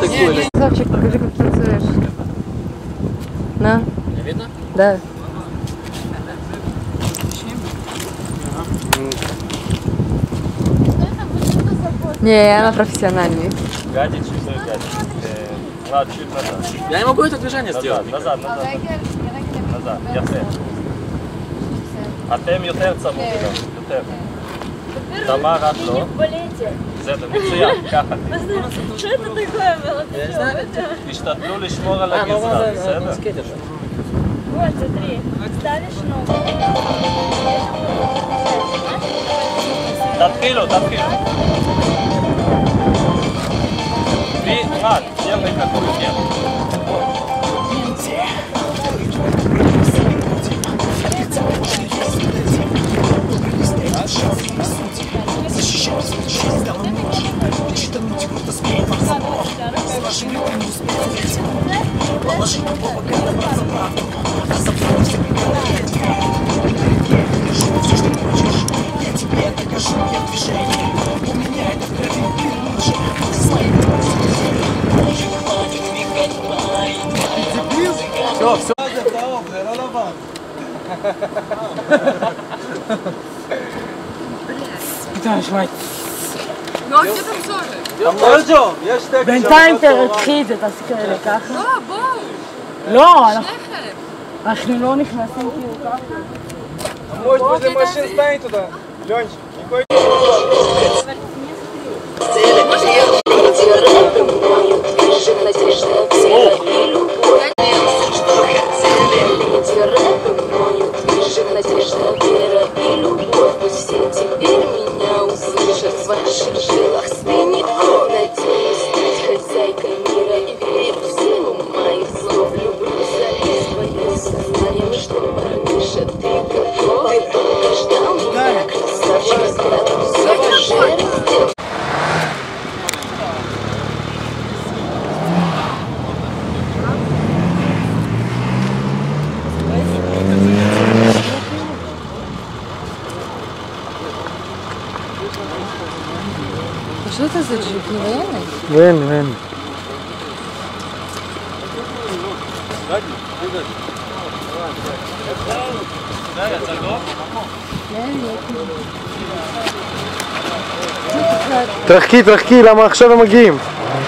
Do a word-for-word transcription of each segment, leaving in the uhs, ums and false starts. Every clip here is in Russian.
прикольно. Савчик, покажи, как танцуешь. На. Не видно? Да. Не, она профессиональный. Гадить, чуть гадить. Надо чуть назад. Я не могу это движение сделать. Назад, назад, назад. Назад, יפה. אתם יותר צמוד גם, יותר. תמר, את לא. זה מצוין, ככה. Что это такое было? תשתדלו לשמור על הגזרה, בסדר? Вот, смотри, ставишь ногу. תתחילו, תתחילו. Три, два, делай какую нет. Все, все. פתאום, שמע. לא, כי אתם צורך. לא ג'ו, יש שתי... בינתיים תרתחי את זה, תעשי כאלה ככה. לא, בואו. לא, שניכם. אנחנו לא נכנסים כאילו ככה. Может, возле машин станет туда. Ленчик, не ходи. Что это за джип? Не военный? Военный, военный. תרחקי, תרחקי, למה עכשיו הם מגיעים?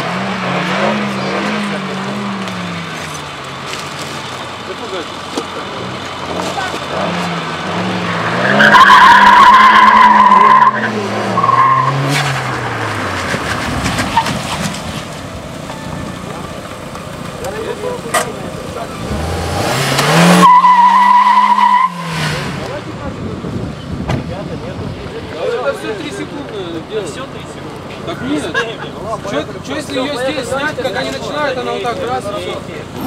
Это все три секунды делать. Все три секунды. Так нет. Что если ее здесь снять, как они начинают, она вот так раз и все.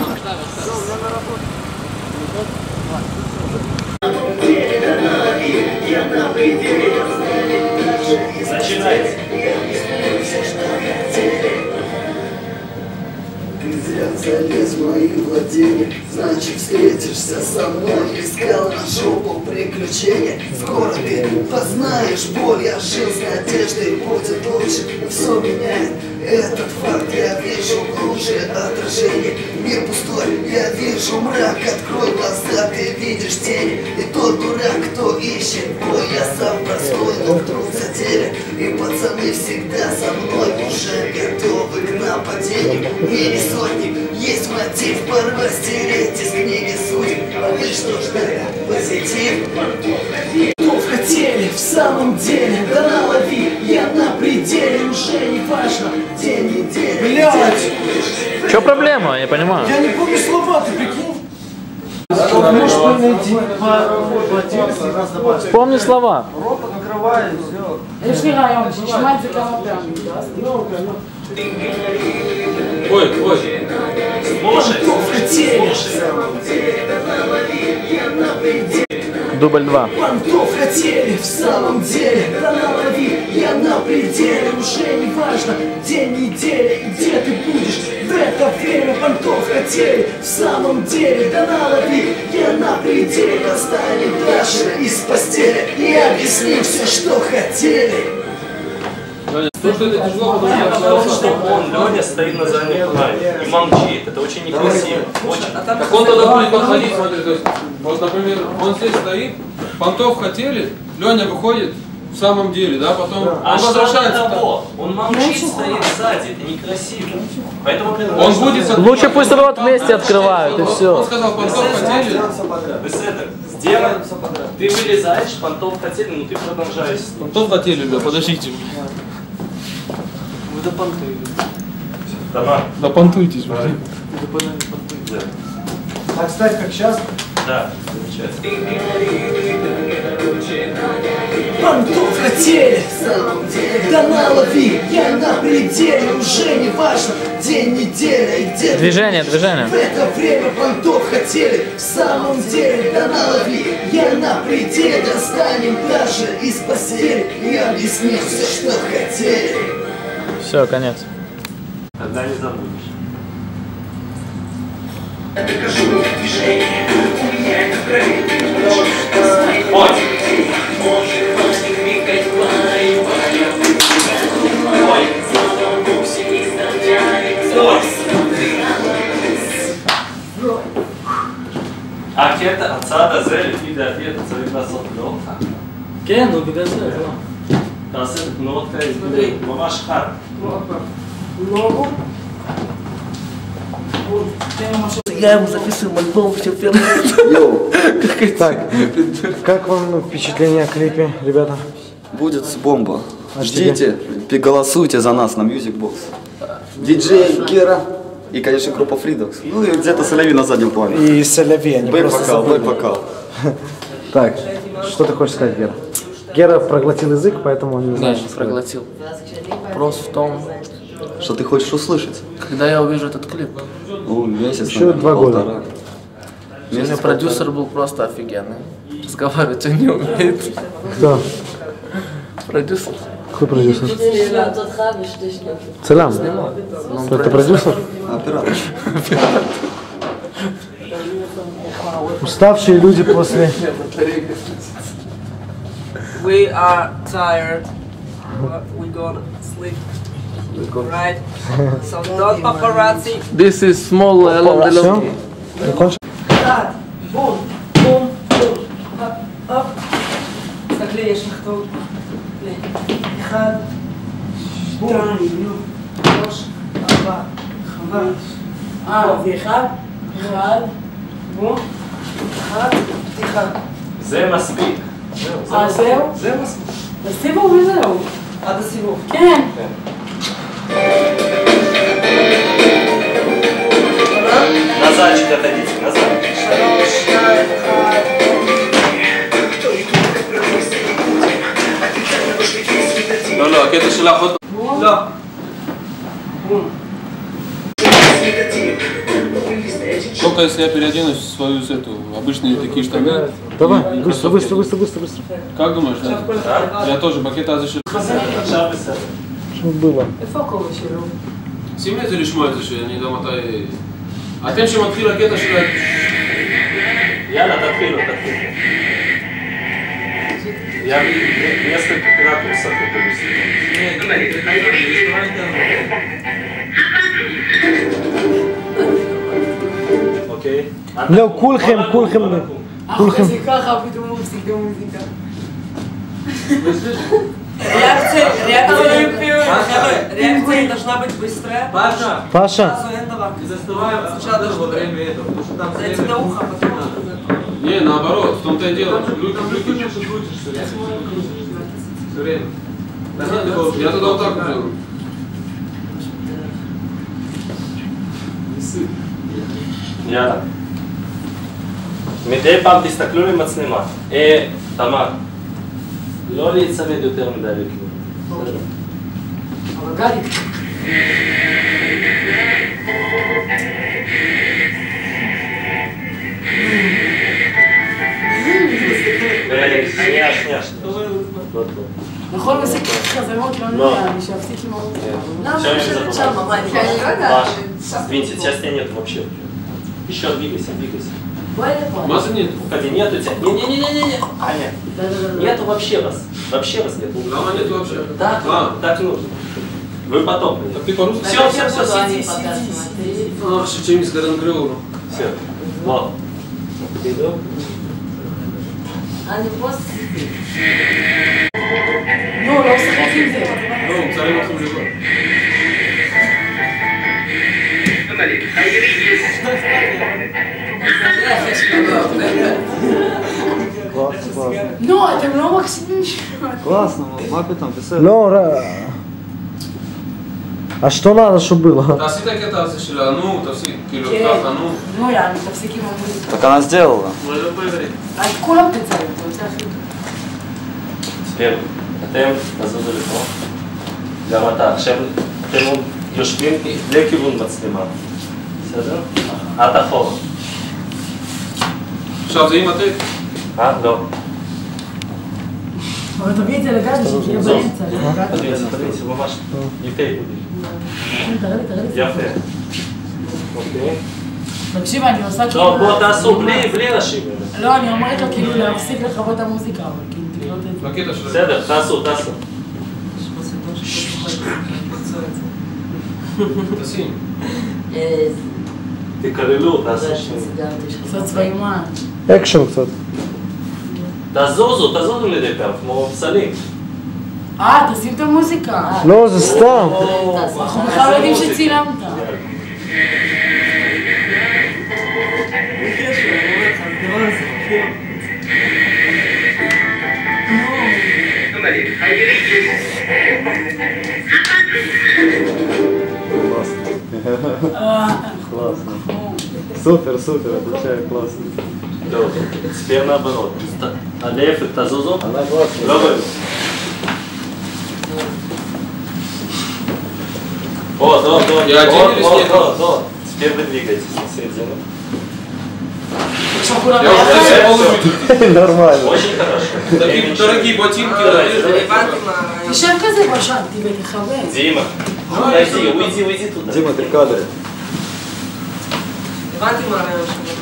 Начинайте. Ты зря залез в мои владения, значит встретишься со мной. Искал на жопу приключения, скоро ты познаешь боль. Я жил с надеждой, будет лучше, все меняет этот факт. Я вижу глубже отражение, мир пустой, я вижу мрак. Открой глаза, ты видишь тени, и тот дурак, кто ищет бой. Я сам простой, но вдруг задели, и пацаны всегда со мной уже готовы к нападению. И не сотни, есть мотив порвать, стереть из книги судеб. А вы что ждали? Позитив? Что хотели в самом деле? Да налови, я на пределе, уже не важно, день недели. Блядь! В чем проблема? Я не понимаю. Я не помню слова, ты прикинь? Можешь найти по Вспомни слова. Ропа накрывает, все. יש לי רעיון, שישמע את זה כמה פעמים. Ой, ой. Слушай, Дубль два. Понтов хотели в самом деле, да налови, я на пределе, уже не важно, день недели, где ты будешь в это время. Понтов хотели в самом деле, да налови, я на пределе. Достанем Даша из постели и объясним все, что хотели. То, что это тяжело, потому Я что сказал, что он, Леня, стоит на заднем плане и молчит. Это очень некрасиво. Очень. так он тогда будет подходить, смотри, то есть, вот, например, он здесь стоит, понтов хотели, Леня выходит в самом деле, да, потом А он что возвращается. того? Он молчит, стоит сзади, это некрасиво. Поэтому Он будет... Лучше пусть рот вместе открывают, и Он все. сказал, понтов хотели. Беседа, сделай. Ты вылезаешь, понтов хотели, но ты продолжаешь. Понтов хотели, бля, подождите. Вы допонтуете. Давай. Да понтуйтесь, бля. Так стать, как сейчас? Да, замечательно. Понтов хотели, в самом деле, да налови, я на пределе, уже не важно, день, неделя и где. Движение, движение. В это время понтов хотели, в самом деле, да налови, я на пределе, достанем даже из постели, и объясним все, что хотели. Все, конец. Тогда не забудешь. Ой! А קטע הצעד הזה, לפי דעתי, אתה צריך לעשות לא חד. כן, נו, בגלל זה, לא. תעשה תנועות כאלה, ממש חד. Ногу. Я ему записываю альбом, все Йоу. Так, как вам впечатление о клипе, ребята? Будет бомба. А Ждите, голосуйте за нас на Music Box. Диджей Гера и, конечно, группа Freedox. Ну и где-то Соляви на заднем плане. И Соляви, они просто Бэк-вокал, забыли. бэк-вокал. Так, что ты хочешь сказать, Гера? Гера проглотил язык, поэтому он не знает, Нет, что сказать. проглотил. Вопрос в том, Что ты хочешь услышать? когда я увижу этот клип. Ну, месяц, Еще наверное, два года. полтора. Сегодня продюсер был просто офигенный. Разговаривать он не умеет. Кто? Продюсер. Кто продюсер? אותך בשתי שניות. Целям? Это продюсер? Оператор. Уставшие люди после... We are tired. We gonna sleep. Right? So don't paparazzi. This is small Alon Все? Delon. Закончил? Да. Бум, бум, бум. Оп, оп. תסתכלי, יש לך טוב. אחד, שתיים, שלוש, ארבע, חמש. אה, זה אחד? אחד. בום. אחד, פתיחה. זה מספיק. אה, זהו? זה מספיק. הסיבוב וזהו. עד הסיבוב. כן. Назад чуть отойдите, назад. שלוש, שתיים, אחד. לא, לא, הקטע שלך עוד... לא. Только если я переоденусь в свою эту, обычные такие штаны. Давай, быстро, быстро, быстро, быстро, быстро. Как думаешь, да? Я тоже бакета зашил. Что было? איפה הכובע שלו? שימי את זה לשמוע את זה, שאני יודע מתי... אתם שמתחיל הקטע של ה... יאללה, תתחילו, תתחילו. Я несколько ракурсов это Окей. לא, כולכם, כולכם, כולכם. זה ככה, פתאום הוא מפסיק גם מוזיקה. реакция, реакция, реакция должна быть быстрая. Паша, Паша. сразу этого. Сначала должно зайти до уха, потом. Не, наоборот, в том-то и дело. Выключишь и крутишься. Все время. Я тогда вот так вот делаю. יאללה. מדי פעם תסתכלו למצלמה. אה, תמר. לא להיצמד יותר מדי לכיוון. אבל גדי. שנייה, שנייה. לא טוב. נכון, הוא עושה חזרות, לא נראה לי שיפסיק עם הערוץ. למה Сейчас יושבת я שם? забыл. מה, אני לא יודעת. Паш, сдвиньте, сейчас тебя нет вообще. Еще двигайся, двигайся. Мазы нету. Уходи, нету тебя. Не-не-не-не-не. Аня. Нету вообще вас. Вообще вас нету. Лама нету вообще. Так, А. так нужно. Вы потом. Так ты по-русски? Все, все, все, сиди, сиди. Ах, шучимис гарангрёву. Все. Вот. Иду. אני פה סיפי. נו, לא משחק עם זה. לא, מצרים אותכם לבד. נו, אתם לא מקשיבים שם. Классно, מה פתאום, בסדר. לא, а что надо, чтобы было? תעשי את הקטע הזה של הנו, תעשי, כאילו, כן. ככה, נו. נו, יאללה, תפסיק עם המוזיקה. Так она сделала. אז כולם תצלם, זה יוצא הכי טוב. теперь אתם תזוזו לפה. גם אתה. עכשיו אתם יושבים לכיוון מצלמה. בסדר? את אחורה. עכשיו זה עם הטייפ. אה? לא. אבל תביא את זה לגדי, שתהיה באמצע. תביא את זה, תביא את זה, ממש. יותר יהודי. תראה לי, תראה לי. יפה. אוקיי. תקשיב, אני עושה כאילו... לא, בוא תעשו בלי אנשים. לא, אני אומרת לו כאילו להפסיק לכבות את המוזיקה, אבל כאילו תקלוט את זה. בקטע של... בסדר, תעשו, תעשו. תשים. תקללו, תעשו שני. עושה צבעים מה? אקשן קצת. תזוזו, תזוזו לידי פעם, כמו פסלים. אה, תשים את המוזיקה. לא, זה סתם. אנחנו בכלל לא יודעים שצילמת. Классно. Супер, супер, отвечаю, классно. לא, תצפיע מהבנות. להפך, תזוזו. Она классная. לא רואים. Вот, вот, вот, Я один вот, или вот, снег? вот, вот. Теперь вы двигаетесь на середину. עכשיו כולם Я уже ביחד. все полностью. Нормально. Очень хорошо. Такие дорогие ботинки. תשב כזה בשן, תביא תכוון. Дима, подожди, уйди, уйди туда. Дима, ты в кадре. הבנתי מה הרעיון שלו.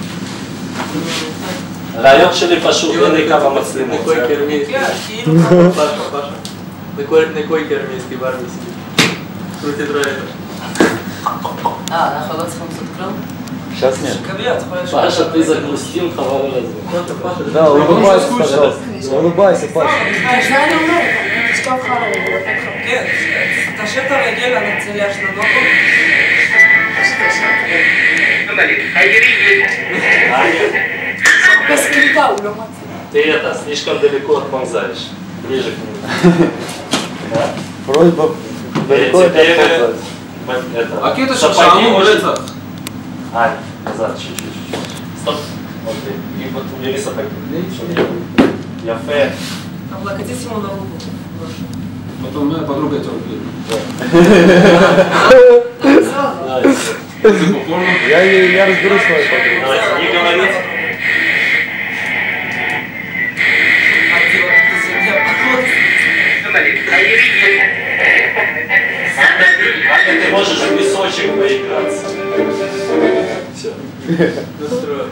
הרעיון שלי פשוט, הנה כמה מצלמות. נקוי קרמיסטי. כאילו כמה פאשה, פאשה. נקוי קרמיסטי, ברמיסטי. כרותי דרייבר. אה, אנחנו לא צריכים לעשות כלום? Сейчас нет. קביע, צריך להיות פאשה, ты загрустил, חבל על הזמן. Да, улыбайся, пожалуйста. Улыбайся, Паша. זה אני אומרת, תשכב לך על הרגל. כן, תשב את הרגל על הצליה של הנוקו. חפש קליטה, הוא לא מצא. Ты это, слишком далеко отползаешь. Ближе к нему. Просьба далеко это Теперь отползать. это. А какие-то сапоги шашаны очень- рецах. Ань, назад чуть-чуть. Стоп. Окей. И вот убери сапоги. Яфе. облокотись ему на руку. Потом моя подруга это убьет. Я, я, я разберусь с вами потом. Давайте, не говорите. Аня, ты можешь в песочек поиграться. Все. Настрой.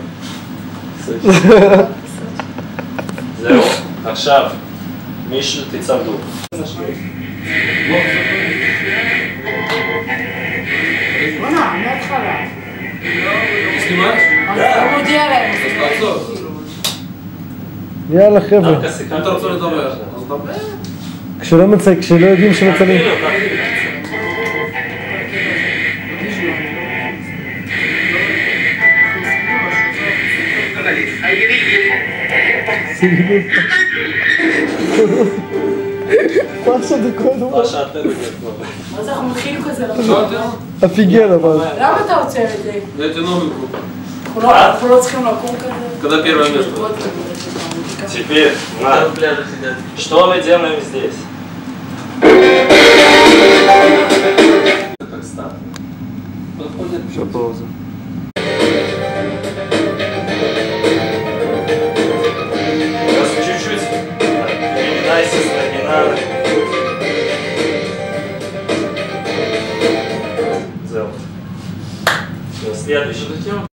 זהו, עכשיו מישהו תצמדו. בוא'נה, מההתחלה. Ты снимаешь? אז אתה מודיע להם. Тацо. יאללה חבר'ה, דווקא סיכמתי. אתה רוצה לדבר? אז דבר. כשלא מצ- כשלא יודעים שמצלמים. תתחילו, תתחילו. פאשה דקות, פאשה, אתה יודע כבר. אז אנחנו מתחילים כזה לחשוב. Что ты? אפיגן אבל. למה אתה עוצר את זה? Дайте новый круг. אנחנו לא- אנחנו לא צריכים לקום כזה. Когда первое место? Вот как бы. Теперь, на. Что мы делаем здесь? Как старт. Подходит. Все, пауза. Сейчас чуть-чуть переминайся с ноги на ногу. Сделал. Все, следующий.